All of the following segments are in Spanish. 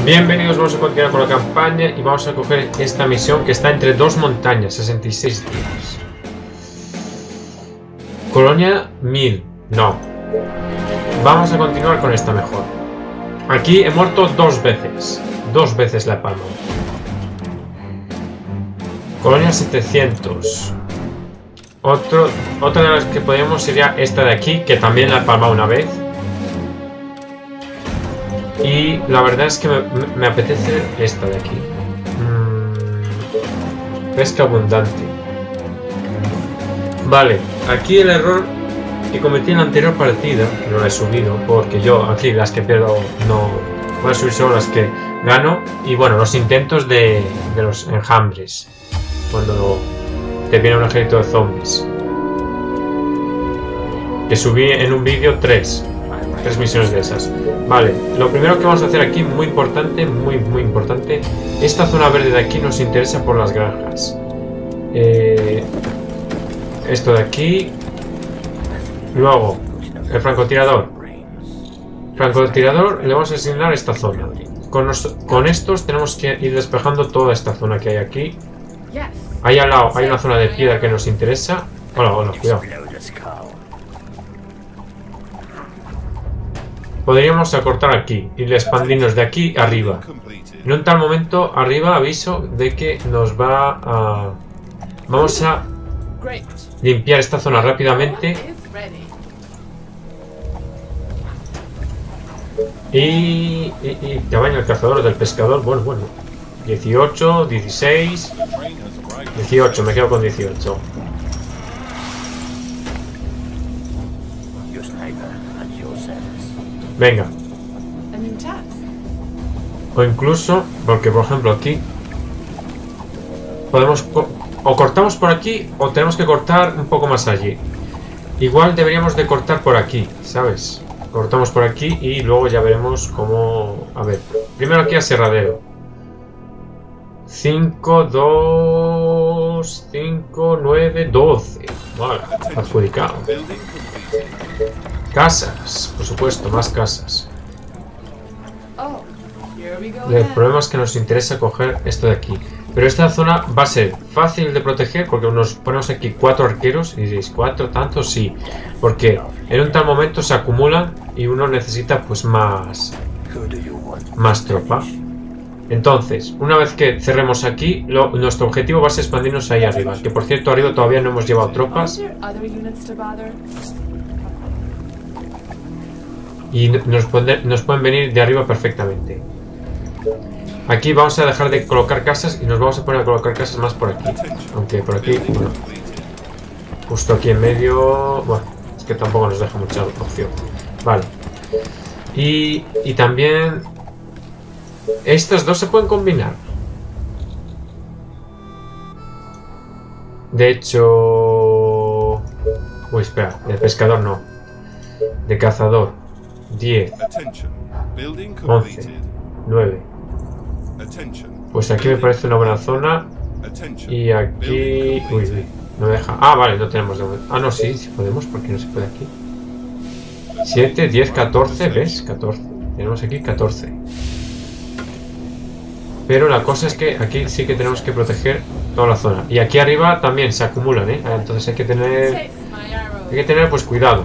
Bienvenidos, vamos a continuar con la campaña y vamos a coger esta misión que está entre dos montañas, 66 días. Colonia 1000, no. Vamos a continuar con esta mejor. Aquí he muerto dos veces la palma. Colonia 700. Otra de las que podríamos sería esta de aquí, que también la he palmado una vez. Y la verdad es que me apetece esta de aquí. Pesca abundante. Vale, aquí el error que cometí en la anterior partida, que no la he subido, porque yo aquí las que pierdo no voy a subir, solo las que gano. Y bueno, los intentos de los enjambres, cuando te viene un ejército de zombies, que subí en un vídeo tres misiones de esas. Vale, lo primero que vamos a hacer aquí, muy importante, muy importante, esta zona verde de aquí nos interesa por las granjas. Esto de aquí. Luego, el francotirador. Le vamos a asignar esta zona. Con estos tenemos que ir despejando toda esta zona que hay aquí. Ahí al lado hay una zona de piedra que nos interesa. Hola, cuidado. Podríamos acortar aquí y expandirnos de aquí arriba. En un tal momento arriba aviso de que nos va a... Vamos a limpiar esta zona rápidamente. Y tamaño del cazador o del pescador. Bueno. 18, 16... 18, me quedo con 18. Venga. O incluso, porque por ejemplo aquí podemos o cortamos por aquí o tenemos que cortar un poco más allí. Igual deberíamos de cortar por aquí, ¿sabes? Cortamos por aquí y luego ya veremos cómo... A ver, primero aquí aserradero. 5, 2, 5, 9, 12. Vale, adjudicado. Casas, por supuesto, más casas. El problema es que nos interesa coger esto de aquí. Pero esta zona va a ser fácil de proteger porque nos ponemos aquí 4 arqueros. Y diréis, ¿4 tantos? Sí. Porque en un tal momento se acumulan y uno necesita pues más tropa. Entonces, una vez que cerremos aquí, nuestro objetivo va a ser expandirnos ahí arriba. Que por cierto, arriba todavía no hemos llevado tropas. Y nos pueden venir de arriba perfectamente. Aquí vamos a dejar de colocar casas y nos vamos a poner a colocar casas más por aquí. Aunque por aquí, bueno, justo aquí en medio, bueno, es que tampoco nos deja mucha opción. Vale. Y también estas dos se pueden combinar. De hecho... Uy, espera, de pescador no. De cazador. 10, 11, 9. Pues aquí me parece una buena zona. Y aquí... Uy, no deja. Ah, vale, no tenemos de momento. Ah, no, sí podemos, porque no se puede aquí. 7, 10, 14, ¿ves? 14. Tenemos aquí 14. Pero la cosa es que aquí sí que tenemos que proteger toda la zona. Y aquí arriba también se acumulan, ¿eh? Entonces hay que tener pues cuidado.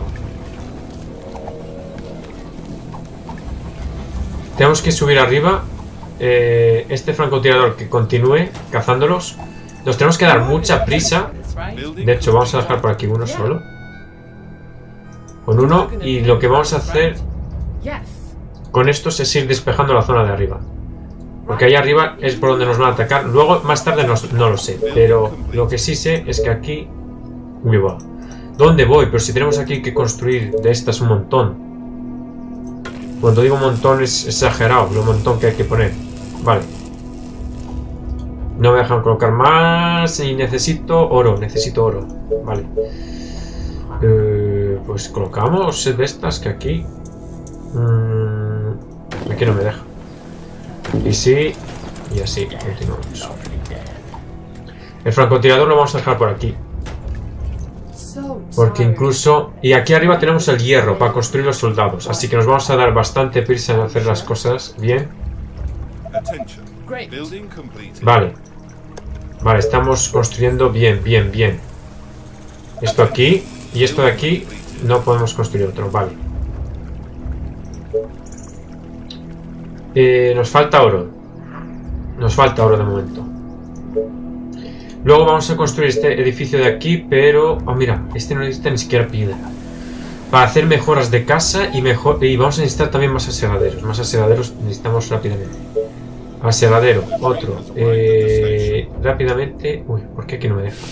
Tenemos que subir arriba. Este francotirador que continúe cazándolos. Nos tenemos que dar mucha prisa. De hecho, vamos a dejar por aquí uno solo. Con uno. Y lo que vamos a hacer con estos es ir despejando la zona de arriba. Porque ahí arriba es por donde nos van a atacar. Luego, más tarde no lo sé. Pero lo que sí sé es que aquí... Uy, va. ¿Dónde voy? Pero si tenemos aquí que construir de estas un montón. Cuando digo un montón es exagerado, lo montón que hay que poner. Vale. No me dejan colocar más y necesito oro. Vale. Pues colocamos de estas que aquí... aquí no me deja. Y sí, y así, continuamos. El francotirador lo vamos a dejar por aquí. Porque incluso... Y aquí arriba tenemos el hierro para construir los soldados. Así que nos vamos a dar bastante prisa en hacer las cosas bien. Vale. Vale, estamos construyendo bien, bien, bien. Esto aquí y esto de aquí no podemos construir otro, vale. Nos falta oro. Nos falta oro de momento. Luego vamos a construir este edificio de aquí, pero... Oh, mira, este no necesita ni siquiera piedra. Para hacer mejoras de casa y vamos a necesitar también más asegaderos. Más asegaderos necesitamos rápidamente. Asegadero, otro. Rápidamente... Uy, ¿por qué aquí no me deja?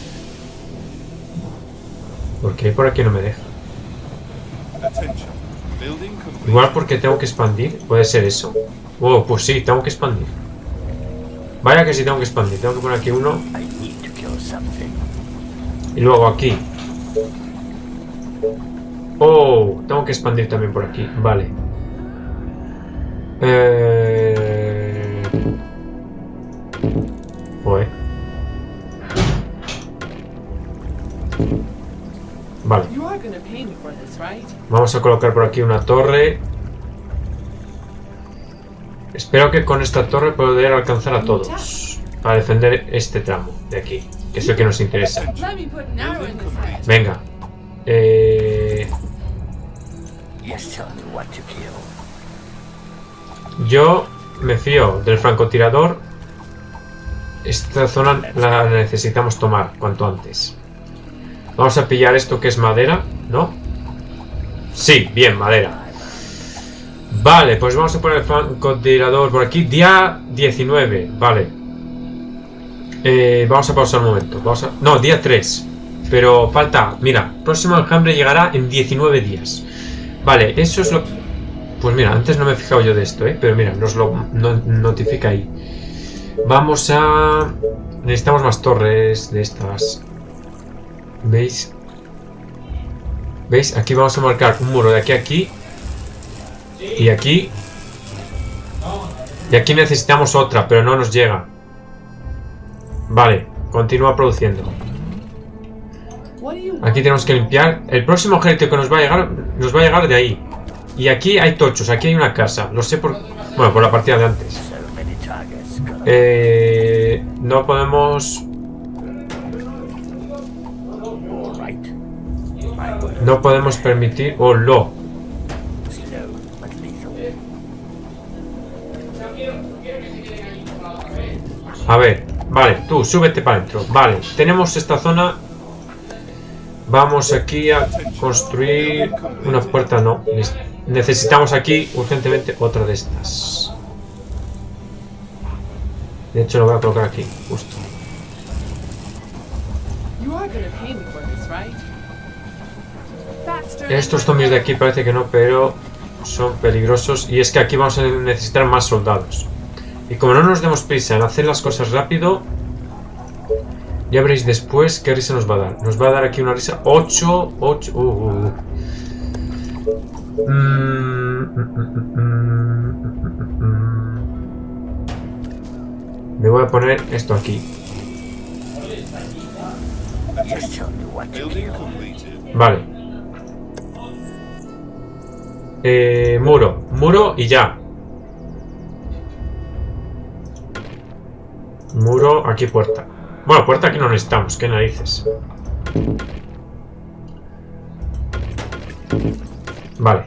¿Por qué por aquí no me deja? Igual porque tengo que expandir. ¿Puede ser eso? Oh, pues sí, tengo que expandir. Vaya que sí tengo que expandir. Tengo que poner aquí uno. Y luego aquí. Oh, tengo que expandir también por aquí. Vale. Vale. Vamos a colocar por aquí una torre. Espero que con esta torre poder alcanzar a todos para defender este tramo de aquí, que es el que nos interesa. Venga. Yo me fío del francotirador. Esta zona la necesitamos tomar cuanto antes. Vamos a pillar esto que es madera, ¿no? Sí, bien, madera. Vale, pues vamos a poner el francotirador por aquí. Día 19, vale. Vamos a pausar un momento. No, día 3. Pero falta, mira, próximo enjambre llegará en 19 días. Vale, eso es lo... Pues mira, antes no me he fijado yo de esto, pero mira, nos lo notifica ahí. Vamos a... Necesitamos más torres de estas. ¿Veis? ¿Veis? Aquí vamos a marcar un muro de aquí a aquí. Y aquí. Y aquí necesitamos otra, pero no nos llega. Vale, continúa produciendo. Aquí tenemos que limpiar. El próximo ejército que nos va a llegar de ahí. Y aquí hay tochos, aquí hay una casa. Lo sé por... Bueno, por la partida de antes. No podemos... No podemos permitir... ¡Oh, lo! A ver, vale, tú, súbete para adentro. Vale, tenemos esta zona. Vamos aquí a construir una puerta, no. Necesitamos aquí urgentemente otra de estas. De hecho, lo voy a colocar aquí, justo. Estos zombies de aquí parece que no, pero son peligrosos. Y es que aquí vamos a necesitar más soldados. Y como no nos demos prisa en hacer las cosas rápido, ya veréis después qué risa nos va a dar. Nos va a dar aquí una risa. 8. Me voy a poner esto aquí. Vale. Muro y ya. Muro, aquí puerta. Bueno, puerta aquí no necesitamos, qué narices. Vale.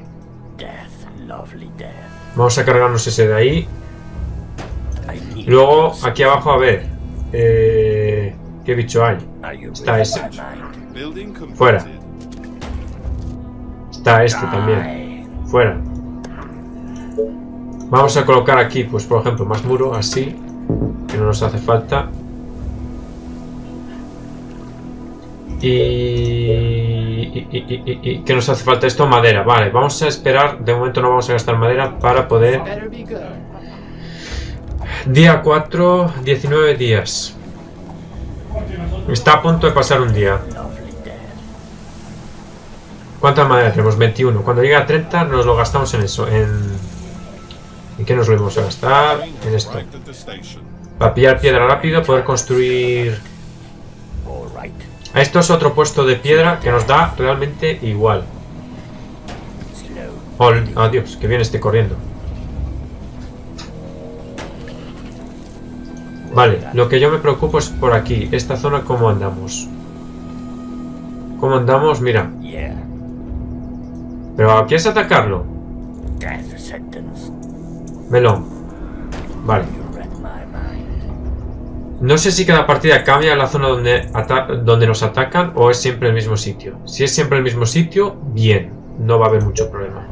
Vamos a cargarnos ese de ahí. Y luego, aquí abajo, a ver. ¿Qué bicho hay? Está ese. Fuera. Está este también. Fuera. Vamos a colocar aquí, pues por ejemplo, más muro, así. Que no nos hace falta. Y ¿qué nos hace falta esto? Madera. Vale, vamos a esperar. De momento no vamos a gastar madera para poder... Día 4, 19 días. Está a punto de pasar un día. ¿Cuánta madera tenemos? 21. Cuando llegue a 30 nos lo gastamos en eso. ¿En qué nos lo vamos a gastar? En esto. Para pillar piedra rápido, poder construir... Esto es otro puesto de piedra que nos da realmente igual. Oh, Dios, que viene este corriendo. Vale, lo que yo me preocupo es por aquí. Esta zona, ¿cómo andamos? ¿Cómo andamos? Mira. ¿Pero quieres atacarlo? Melón. Vale. No sé si cada partida cambia la zona donde nos atacan o es siempre el mismo sitio. Si es siempre el mismo sitio, bien. No va a haber mucho problema.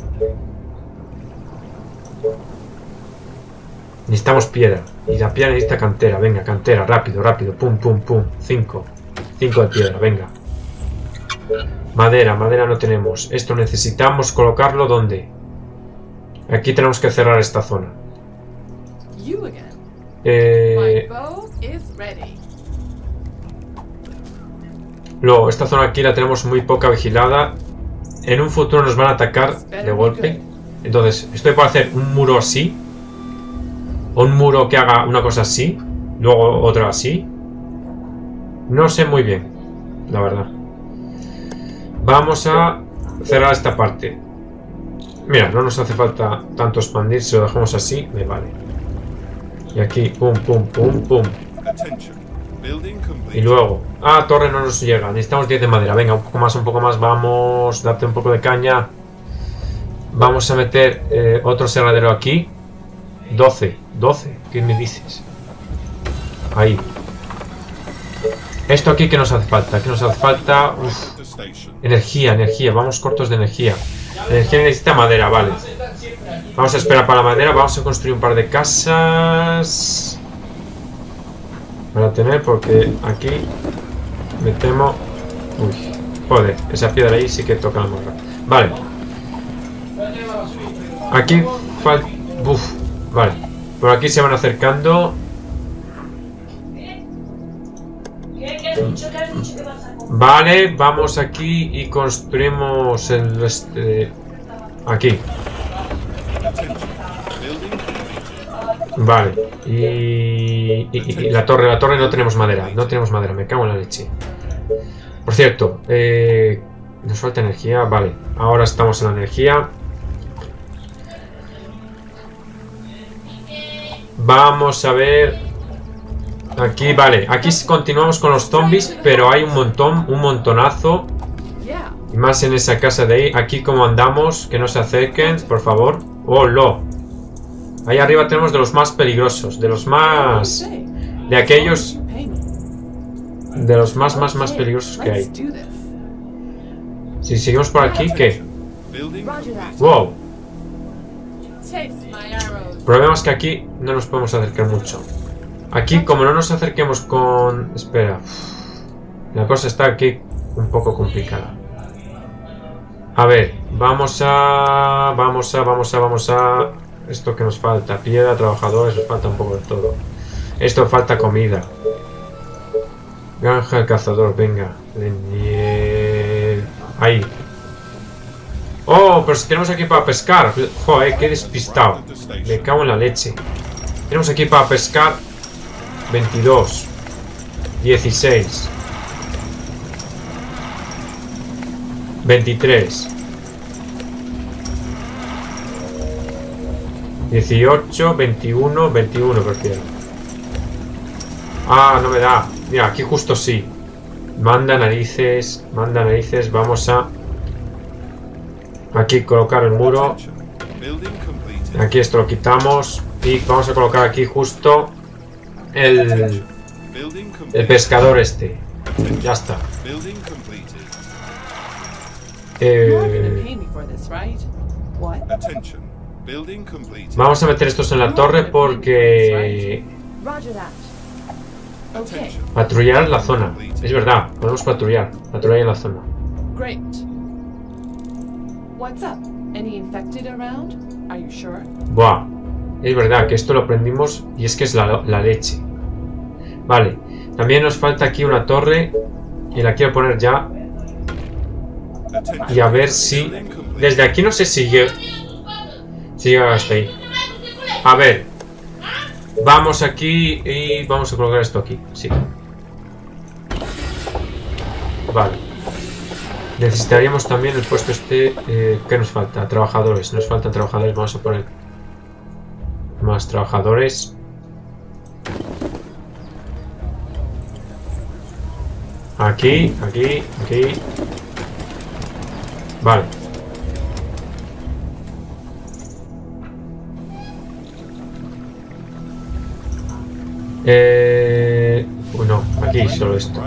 Necesitamos piedra. Y la piedra necesita cantera. Venga, cantera. Rápido, rápido. Pum, pum, pum. 5. 5 de piedra. Venga. Madera. Madera no tenemos. Esto necesitamos colocarlo ¿dónde? Aquí tenemos que cerrar esta zona. Luego, esta zona aquí la tenemos muy poca vigilada. En un futuro nos van a atacar de golpe. Entonces, estoy por hacer un muro así. O un muro que haga una cosa así. Luego otro así. No sé muy bien, la verdad. Vamos a cerrar esta parte. Mira, no nos hace falta tanto expandir. Si lo dejamos así, me vale. Y aquí, pum, pum, pum, pum. Y luego, torre no nos llega. Necesitamos 10 de madera. Venga, un poco más, un poco más. Vamos, date un poco de caña. Vamos a meter otro serradero aquí. 12, 12. ¿Qué me dices? Ahí. Esto aquí, ¿qué nos hace falta? ¿Qué nos hace falta? Uf. Energía, energía. Vamos cortos de energía. La energía necesita madera, vale. Vamos a esperar para la madera. Vamos a construir un par de casas para tener, porque aquí me temo. Uy, joder, esa piedra ahí sí que toca la morra. Vale. Aquí falta. Uf, vale. Por aquí se van acercando. Vale, vamos aquí y construimos el aquí. Vale, y la torre no tenemos madera. No tenemos madera, me cago en la leche. Por cierto, nos falta energía. Vale, ahora estamos en la energía. Vamos a ver. Aquí, vale, aquí continuamos con los zombies, pero hay un montonazo. Y más en esa casa de ahí. Aquí como andamos, que no se acerquen, por favor. ¡Oh, lo! Ahí arriba tenemos de los más peligrosos, de los más... de aquellos... de los más peligrosos que hay. Si seguimos por aquí, ¿qué? ¡Wow! El problema es que aquí no nos podemos acercar mucho. Aquí, como no nos acerquemos con... Espera. La cosa está aquí un poco complicada. A ver, vamos a... Esto que nos falta. Piedra, trabajadores, nos falta un poco de todo. Esto falta comida. Granja del cazador, venga. Ahí. Oh, pero si tenemos aquí para pescar. Joder, qué despistado. Me cago en la leche. Tenemos aquí para pescar 22 16 23 18 21 21 prefiero. No me da. Mira, aquí justo sí. Manda narices. Vamos a aquí colocar el muro. Aquí esto lo quitamos. Y vamos a colocar aquí justo el pescador este. Ya está. Vamos a meter estos en la torre porque... patrullar la zona. Es verdad, podemos patrullar en la zona. Buah, es verdad que esto lo aprendimos y es que es la leche. Vale, también nos falta aquí una torre y la quiero poner ya. Y a ver si... Desde aquí no sé si llega hasta ahí. A ver. Vamos aquí y vamos a colocar esto aquí. Sí. Vale. Necesitaríamos también el puesto este. ¿Qué nos falta? Trabajadores. Nos faltan trabajadores. Vamos a poner más trabajadores. Aquí, aquí, aquí. Vale. No, aquí solo esto.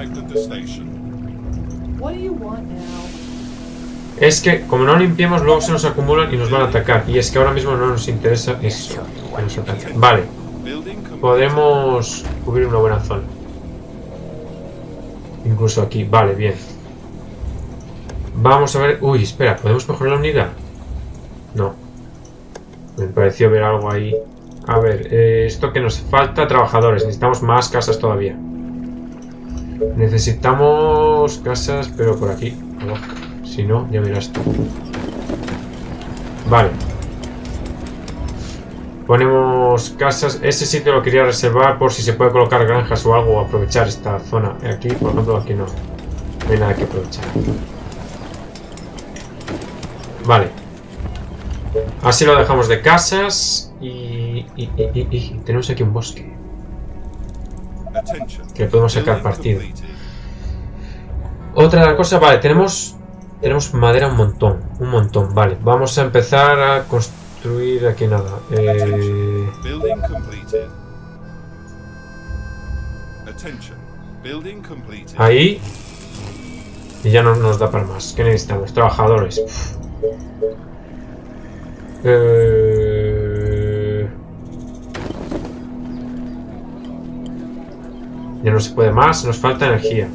Es que como no limpiemos luego se nos acumulan y nos van a atacar. Y es que ahora mismo no nos interesa eso. Que nos ataquen. Vale. Podemos cubrir una buena zona. Incluso aquí. Vale, bien. Vamos a ver... Uy, espera. ¿Podemos mejorar la unidad? No. Me pareció ver algo ahí. A ver, esto que nos falta trabajadores. Necesitamos más casas todavía. Necesitamos casas, pero por aquí. Si no, ya verás tú. Vale. Ponemos casas. Ese sitio lo quería reservar por si se puede colocar granjas o algo. Aprovechar esta zona. Aquí, por ejemplo, aquí no. No hay nada que aprovechar. Vale. Así lo dejamos de casas. Y tenemos aquí un bosque. Que podemos sacar partido. Otra cosa, vale, tenemos madera un montón, vale. Vamos a empezar a construir aquí nada. Ahí. Y ya no nos da para más. ¿Qué necesitamos? Trabajadores. Ya no se puede más, nos falta energía.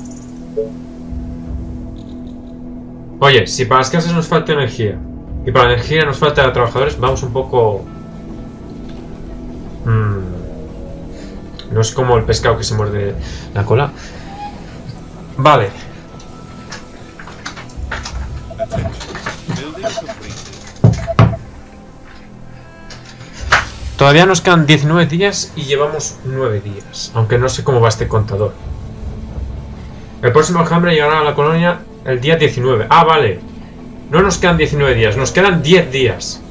Oye, si para las casas nos falta energía y para la energía nos falta trabajadores, vamos un poco... No es como el pescado que se muerde la cola. Vale. Todavía nos quedan 19 días y llevamos 9 días. Aunque no sé cómo va este contador. El próximo enjambre llegará a la colonia el día 19. Ah, vale. No nos quedan 19 días, nos quedan 10 días.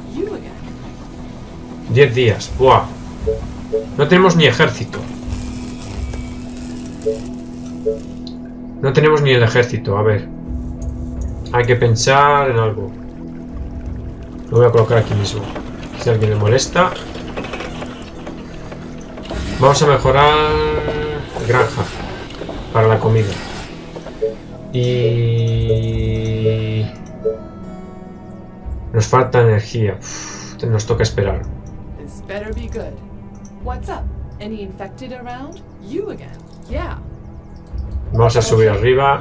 10 días. Buah. No tenemos ni ejército. No tenemos ni el ejército. A ver. Hay que pensar en algo. Lo voy a colocar aquí mismo. Si alguien le molesta. Vamos a mejorar granja para la comida. Y nos falta energía. Uf, nos toca esperar. Vamos a subir arriba.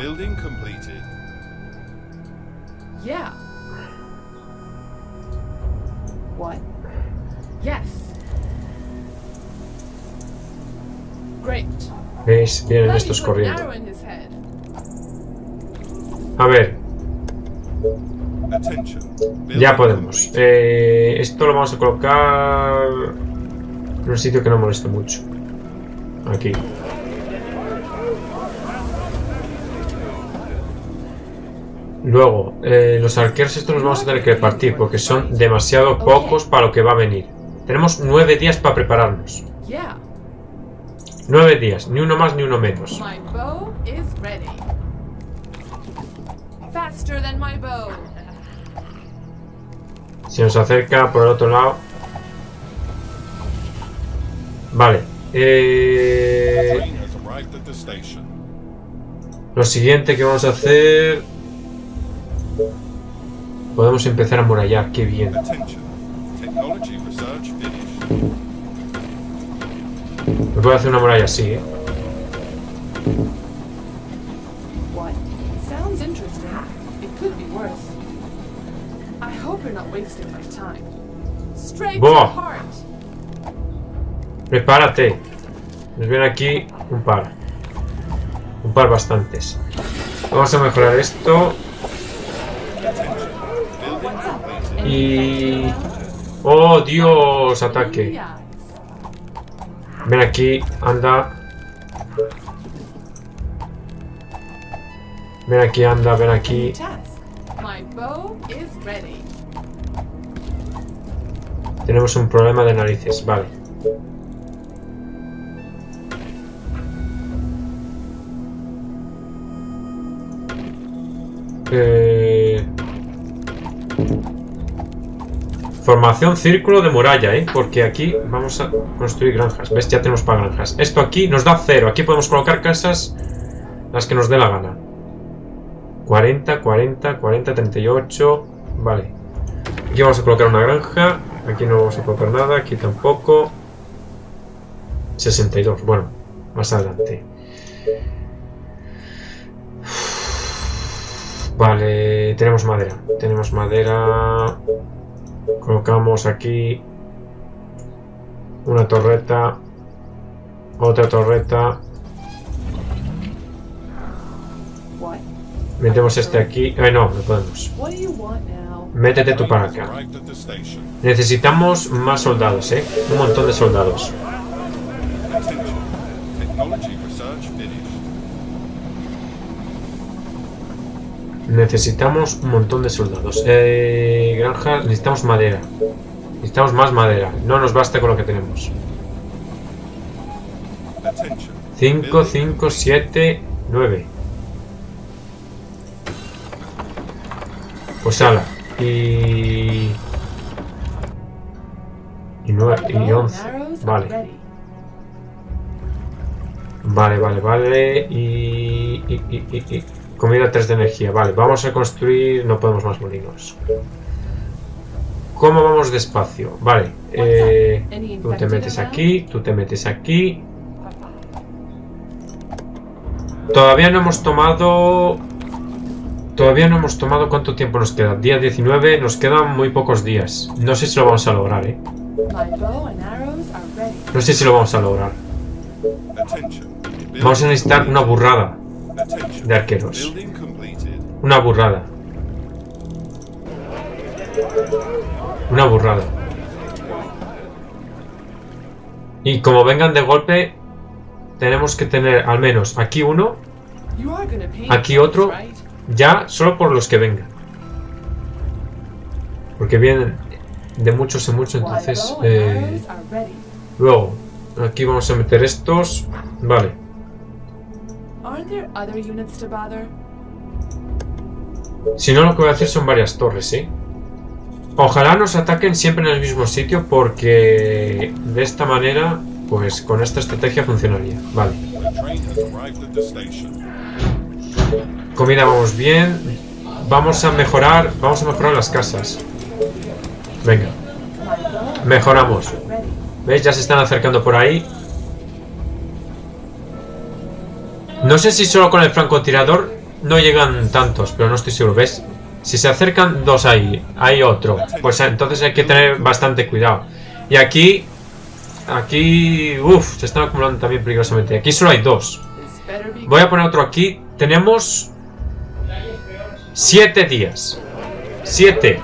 ¿Veis? Vienen estos corriendo. A ver. Ya podemos. Esto lo vamos a colocar en un sitio que no moleste mucho. Aquí. Luego, los arqueros estos los vamos a tener que repartir porque son demasiado pocos para lo que va a venir. Tenemos 9 días para prepararnos. 9 días, ni uno más ni uno menos. Se nos acerca por el otro lado. Vale. Lo siguiente que vamos a hacer... Podemos empezar a amurallar, qué bien. Me puedo hacer una muralla así, ¿eh? ¡Buah! Prepárate. Nos viene aquí un par. Un par bastantes. Vamos a mejorar esto. Y... ¡Oh, Dios! Ataque. Ven aquí, anda. Ven aquí, anda, ven aquí. Tenemos un problema de narices, vale. Formación círculo de muralla, porque aquí vamos a construir granjas. ¿Ves? Ya tenemos para granjas. Esto aquí nos da 0. Aquí podemos colocar casas las que nos dé la gana. 40, 40, 40, 38. Vale. Aquí vamos a colocar una granja. Aquí no vamos a colocar nada. Aquí tampoco. 62. Bueno, más adelante. Vale, tenemos madera. Tenemos madera. Colocamos aquí una torreta. Otra torreta. Metemos este aquí. Ay, no, no podemos. Métete tú para acá. Necesitamos más soldados, un montón de soldados. Necesitamos un montón de soldados. Granja, necesitamos madera. Necesitamos más madera. No nos basta con lo que tenemos. 5, 5, 7, 9. Pues ala. Y 9 y 11. Vale. Vale. Y comida 3 de energía. Vale, vamos a construir. No podemos más molinos. ¿Cómo vamos despacio? Vale. Tú te metes aquí. Tú te metes aquí. Todavía no hemos tomado cuánto tiempo nos queda. Día 19, nos quedan muy pocos días. No sé si lo vamos a lograr, No sé si lo vamos a lograr. Vamos a necesitar una burrada de arqueros. Una burrada. Una burrada. Y como vengan de golpe, tenemos que tener al menos aquí uno, aquí otro. Ya, solo por los que vengan. Porque vienen de muchos en muchos, entonces... luego, aquí vamos a meter estos. Vale. Si no, lo que voy a hacer son varias torres, Ojalá nos ataquen siempre en el mismo sitio, porque de esta manera, pues con esta estrategia funcionaría. Vale. Comida vamos bien. Vamos a mejorar las casas. Venga. Mejoramos. ¿Veis? Ya se están acercando por ahí. No sé si solo con el francotirador no llegan tantos, pero no estoy seguro. ¿Ves? Si se acercan dos ahí, hay otro. Pues entonces hay que tener bastante cuidado. Y aquí... se están acumulando también peligrosamente. Aquí solo hay dos. Voy a poner otro aquí. Tenemos 7 días. 7.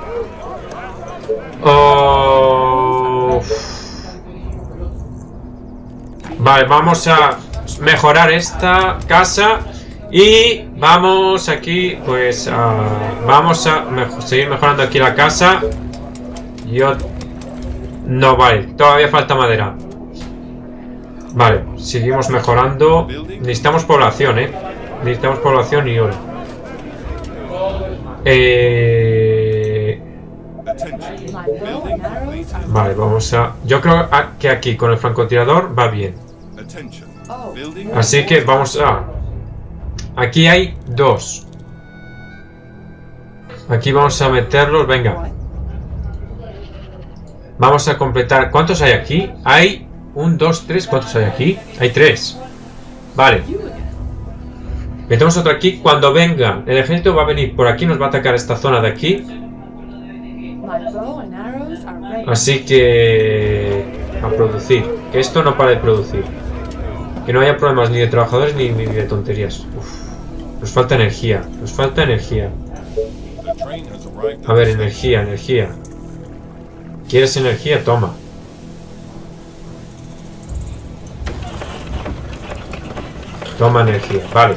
Vale, vamos a mejorar esta casa. Y vamos aquí, pues vamos a seguir mejorando aquí la casa. No, vale, todavía falta madera. Vale, seguimos mejorando. Necesitamos población, necesitamos población y oro. Vale, vamos a... Yo creo que aquí con el francotirador va bien. Así que vamos a... Aquí hay 2. Aquí vamos a meterlos, venga. Vamos a completar. ¿Cuántos hay aquí? Hay 1, 2, 3. ¿Cuántos hay aquí? Hay 3. Vale. Metemos otro aquí. Cuando venga el ejército va a venir por aquí. Nos va a atacar esta zona de aquí. Así que... a producir. Que esto no para de producir. Que no haya problemas ni de trabajadores ni de tonterías. Uf. Nos falta energía. Nos falta energía. A ver, energía. ¿Quieres energía? Toma. Toma energía. Vale.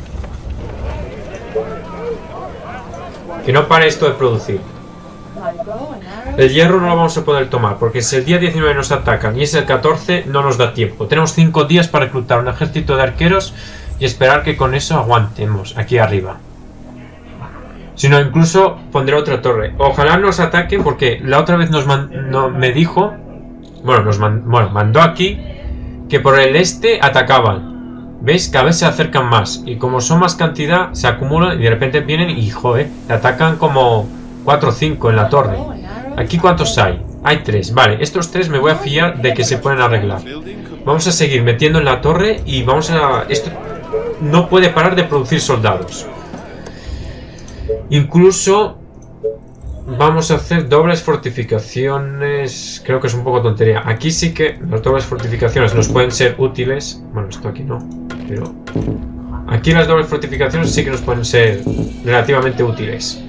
Que no pare esto de producir. El hierro no lo vamos a poder tomar, porque si el día 19 nos atacan y es el 14, no nos da tiempo. Tenemos 5 días para reclutar un ejército de arqueros y esperar que con eso aguantemos aquí arriba. sino incluso pondré otra torre. Ojalá nos ataquen porque la otra vez me dijo, mandó aquí que por el este atacaban. ¿Veis? Cada vez se acercan más y como son más cantidad se acumulan y de repente vienen y joder, te atacan como 4 o 5 en la torre. ¿Aquí cuántos hay? Hay 3, vale, estos 3 me voy a fiar de que se pueden arreglar. Vamos a seguir metiendo en la torre y vamos a... Esto no puede parar de producir soldados. Incluso vamos a hacer dobles fortificaciones. Creo que es un poco tontería. Aquí sí que las dobles fortificaciones nos pueden ser útiles. Bueno, esto aquí no, pero aquí las dobles fortificaciones sí que nos pueden ser relativamente útiles.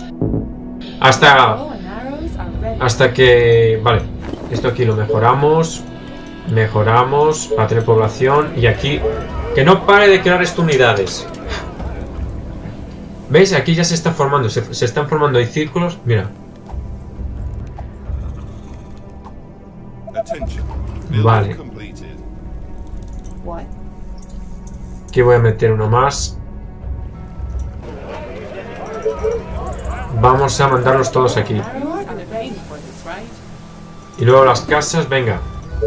Hasta que... Vale, esto aquí lo mejoramos. Mejoramos para tener población. Y aquí, que no pare de crear esto unidades. ¿Veis? Aquí ya se está formando. Se están formando ahí círculos. Mira. Vale. Aquí voy a meter uno más. Vamos a mandarlos todos aquí. Y luego las casas, venga.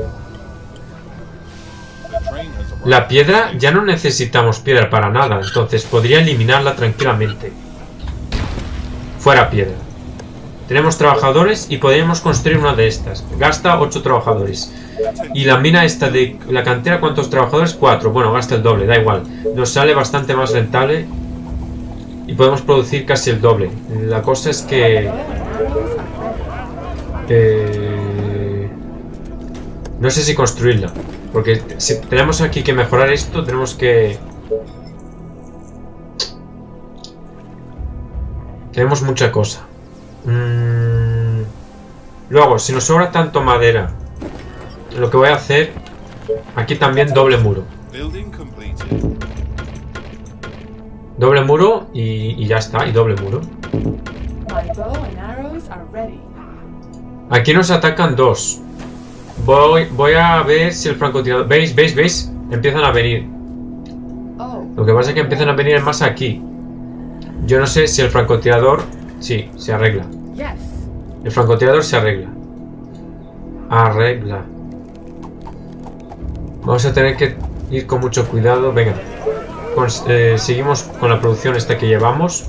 La piedra, ya no necesitamos piedra para nada, entonces podría eliminarla tranquilamente. Fuera piedra. Tenemos trabajadores y podríamos construir una de estas. Gasta 8 trabajadores. Y la mina esta de la cantera, ¿cuántos trabajadores? 4. Bueno, gasta el doble, da igual. Nos sale bastante más rentable. Y podemos producir casi el doble. La cosa es que... no sé si construirla. Porque si tenemos aquí que mejorar esto, tenemos que... Tenemos mucha cosa. Luego, si nos sobra tanto madera, lo que voy a hacer... Aquí también doble muro. Doble muro y ya está, y doble muro. Aquí nos atacan 2. Voy a ver si el francotirador... ¿Veis? ¿Veis? ¿Veis? Empiezan a venir. Lo que pasa es que empiezan a venir más aquí. Yo no sé si el francotirador... Sí, se arregla. El francotirador se arregla. Arregla. Vamos a tener que ir con mucho cuidado. Venga. Seguimos con la producción esta que llevamos.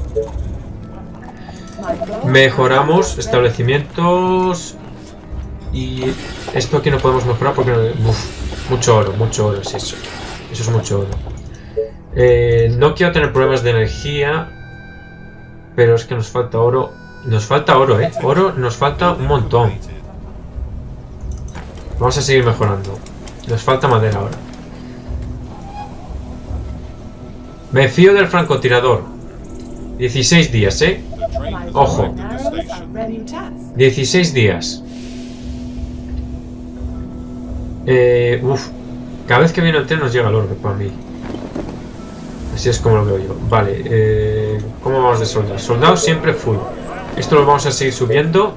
Mejoramos establecimientos. Y esto aquí no podemos mejorar porque... mucho oro es eso. Eso es mucho oro. No quiero tener problemas de energía. Pero es que nos falta oro. Nos falta oro, oro nos falta un montón. Vamos a seguir mejorando. Nos falta madera ahora. Me fío del francotirador. 16 días, Ojo. 16 días. Cada vez que viene el tren nos llega el oro para mí. Así es como lo veo yo. Vale, ¿cómo vamos de soldados? Soldados siempre full. Esto lo vamos a seguir subiendo.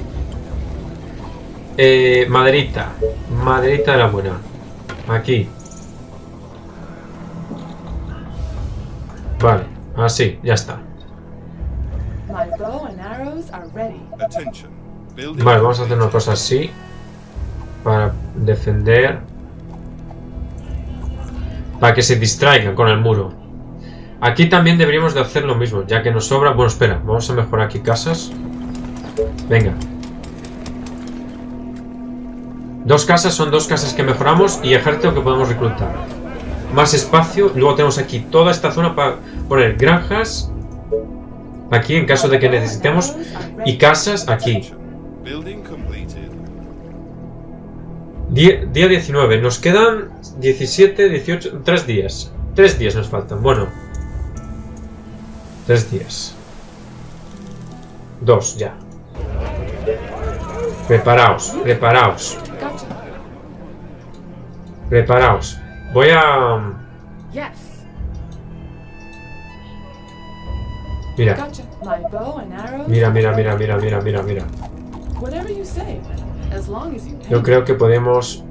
Maderita. Maderita de la buena. Aquí. Vale, así, ya está. Vale, vamos a hacer una cosa así. Para defender. Para que se distraigan con el muro. Aquí también deberíamos de hacer lo mismo, ya que nos sobra... Bueno, espera, vamos a mejorar aquí casas. Venga. 2 casas son 2 casas que mejoramos y ejército que podemos reclutar. Más espacio. Luego tenemos aquí toda esta zona para poner granjas. Aquí en caso de que necesitemos. Y casas aquí. Día 19. Nos quedan 17, 18... 3 días. 3 días nos faltan. Bueno. 3 días. 2 ya. Preparaos. Preparaos. Preparaos. Voy a... Mira. Mira, mira, mira, mira, mira, mira, mira. Yo creo que podemos